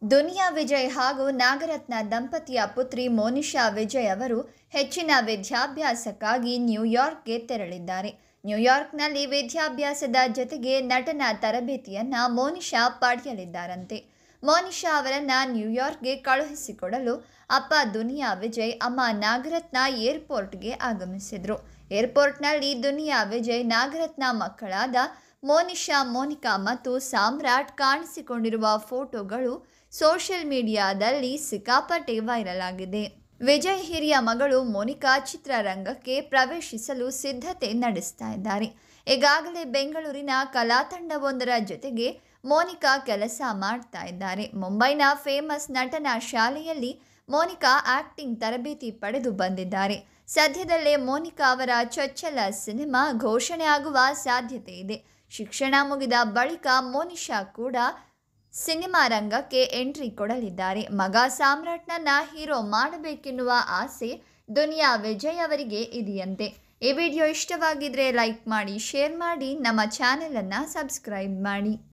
ದುನಿಯಾ ವಿಜಯ್ ಹಾಗೂ ನಾಗರತ್ನ ದಂಪತಿಯ ಪುತ್ರಿ ಮೋನಿಶಾ ವಿಜಯ್ ಅವರು ಹೆಚ್ಚಿನ ವಿದ್ಯಾಭ್ಯಾಸಕ್ಕಾಗಿ ನ್ಯೂಯಾರ್ಕ್ಗೆ ತೆರಳಿದ್ದಾರೆ. ನ್ಯೂಯಾರ್ಕ್ನಲ್ಲಿ ವಿದ್ಯಾಭ್ಯಾಸದ ಜೊತೆಗೆ ನಟನ ತರಬೇತಿಯನ್ನು ಮೋನಿಶಾ ಪಡೆಯಲಿದ್ದಾರಂತೆ. ಮೋನಿಶಾ ಅವರನ್ನು ನ್ಯೂಯಾರ್ಕ್ಗೆ ಕಳುಹಿಸಿಕೊಡಲು ಅಪ್ಪ ದುನಿಯಾ ವಿಜಯ್, ಅಮ್ಮ ನಾಗರತ್ನ ಏರ್ಪೋರ್ಟ್ಗೆ ಆಗಮಿಸಿದರು. ಏರ್ಪೋರ್ಟ್ನಲ್ಲಿ ದುನಿಯಾ ವಿಜಯ್, ನಾಗರತ್ನ ಮಕ್ಕಳಾದ ಮೋನಿಶಾ, ಮೋನಿಕಾ ಮತ್ತು ಸಾಮ್ರಾಟ್ ಕಾಣಿಸಿಕೊಂಡಿರುವ ಫೋಟೋಗಳು ಸೋಷಿಯಲ್ ಮೀಡಿಯಾದಲ್ಲಿ ಸಿಕ್ಕಾಪಟ್ಟೆ ವೈರಲ್ ಆಗಿದೆ. ವಿಜಯ್ ಹಿರಿಯ ಮಗಳು ಮೋನಿಕಾ ಚಿತ್ರರಂಗಕ್ಕೆ ಪ್ರವೇಶಿಸಲು ಸಿದ್ಧತೆ ನಡೆಸ್ತಾ ಇದ್ದಾರೆ. ಈಗಾಗಲೇ ಬೆಂಗಳೂರಿನ ಕಲಾತಂಡವೊಂದರ ಜೊತೆಗೆ ಮೋನಿಕಾ ಕೆಲಸ ಮಾಡ್ತಾ ಇದ್ದಾರೆ. ಮುಂಬೈನ ಫೇಮಸ್ ನಟನ ಶಾಲೆಯಲ್ಲಿ ಮೋನಿಕಾ ಆಕ್ಟಿಂಗ್ ತರಬೇತಿ ಪಡೆದು ಬಂದಿದ್ದಾರೆ. ಸದ್ಯದಲ್ಲೇ ಮೋನಿಕಾ ಅವರ ಚೊಚ್ಚಲ ಸಿನಿಮಾ ಘೋಷಣೆ ಆಗುವ ಸಾಧ್ಯತೆ ಇದೆ. ಶಿಕ್ಷಣ ಮುಗಿದ ಬಳಿಕ ಮೋನಿಶಾ ಕೂಡ ಸಿನಿಮಾ ರಂಗಕ್ಕೆ ಎಂಟ್ರಿ ಕೊಡಲಿದ್ದಾರೆ. ಮಗ ಸಾಮ್ರಾಟ್ನನ್ನ ಹೀರೋ ಮಾಡಬೇಕೆನ್ನುವ ಆಸೆ ದುನಿಯಾ ವಿಜಯ್ ಅವರಿಗೆ ಇದೆಯಂತೆ. ಈ ವಿಡಿಯೋ ಇಷ್ಟವಾಗಿದ್ರೆ ಲೈಕ್ ಮಾಡಿ, ಶೇರ್ ಮಾಡಿ, ನಮ್ಮ ಚಾನೆಲನ್ನು ಸಬ್ಸ್ಕ್ರೈಬ್ ಮಾಡಿ.